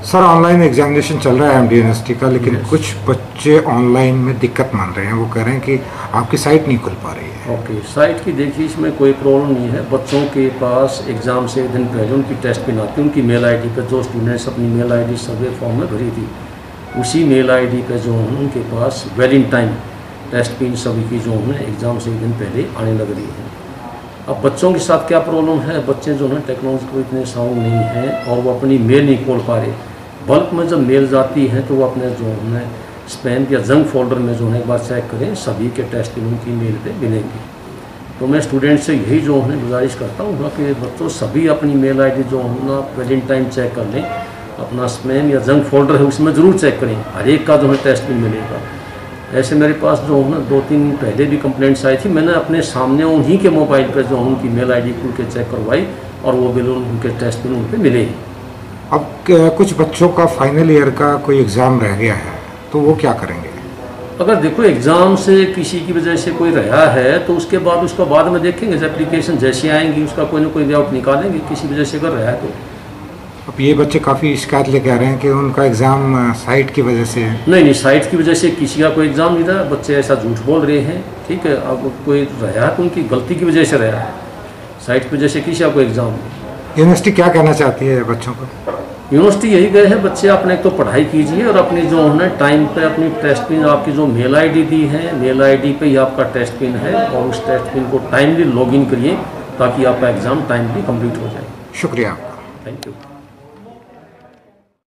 Sir online examination चल रहा है एमडी यूनिवर्सिटी का, लेकिन कुछ बच्चे ऑनलाइन में दिक्कत मान रहे हैं। वो कह रहे हैं कि आपकी साइट नहीं खुल पा रही है। ओके, साइट की देखिए इसमें कोई प्रॉब्लम नहीं है। बच्चों के पास एग्ज़ाम से एक दिन पहले उनकी टेस्ट पिन आती है, उनकी मेल आईडी पर। जो स्टूडेंट्स अपनी मेल आईडी सर्वे फॉर्म में भरी थी, उसी मेल आईडी पे जो है उनके पास well in time test pin सभी की जो है एग्ज़ाम से एक दिन पहले आने लग रही है। अब बच्चों के साथ क्या प्रॉब्लम है, बच्चे जो है टेक्नोलॉजी को इतने साउंड नहीं हैं और वो अपनी मेल नहीं खोल पा रहे। बल्क में जब मेल जाती है तो वो अपने जो है स्पैम या जंक फोल्डर में जो है एक बार चेक करें, सभी के टेस्ट पिन उनकी मेल पे मिलेंगे। तो मैं स्टूडेंट से यही जो है गुजारिश करता हूँ कि बच्चों सभी अपनी मेल आईडी जो है ना वेल इन टाइम चेक कर लें। अपना स्पैम या जंक फोल्डर है उसमें ज़रूर चेक करें, हर एक का जो है टेस्ट पिन मिलेगा। ऐसे मेरे पास जो है ना 2-3 पहले भी कंप्लेंट्स आई थी, मैंने अपने सामने उन्हीं के मोबाइल पर जो उनकी मेल आईडी खुल के चेक करवाई और वो बिल्कुल उनके टेस्ट पिन उन पर मिले। अब कुछ बच्चों का फाइनल ईयर का कोई एग्ज़ाम रह गया है, तो वो क्या करेंगे? अगर देखो एग्ज़ाम से किसी की वजह से कोई रहा है तो उसके बाद उसको बाद में देखेंगे, एप्लीकेशन जैसी आएंगी उसका कोई ना कोई वे आउट निकालेंगे, किसी वजह से अगर रहा है तो। अब ये बच्चे काफ़ी शिकायत लेके आ रहे हैं कि उनका एग्ज़ाम साइट की वजह से। नहीं, साइट की वजह से किसी का कोई एग्ज़ाम नहीं रहा, बच्चे ऐसा झूठ बोल रहे हैं। ठीक है, अब कोई रहा है तो उनकी गलती की वजह से रहा है, साइट की वजह से किसी का कोई एग्ज़ाम नहीं। यूनिवर्सिटी क्या कहना चाहती है बच्चों को? यूनिवर्सिटी यही गए हैं, बच्चे अपने तो पढ़ाई कीजिए और अपनी जो है टाइम पे अपनी टेस्ट पिन, आपकी जो मेल आईडी दी है मेल आईडी पे ही आपका टेस्ट पिन है और उस टेस्ट पिन को टाइमली लॉगिन करिए ताकि आपका एग्ज़ाम टाइमली कंप्लीट हो जाए। शुक्रिया। Thank you.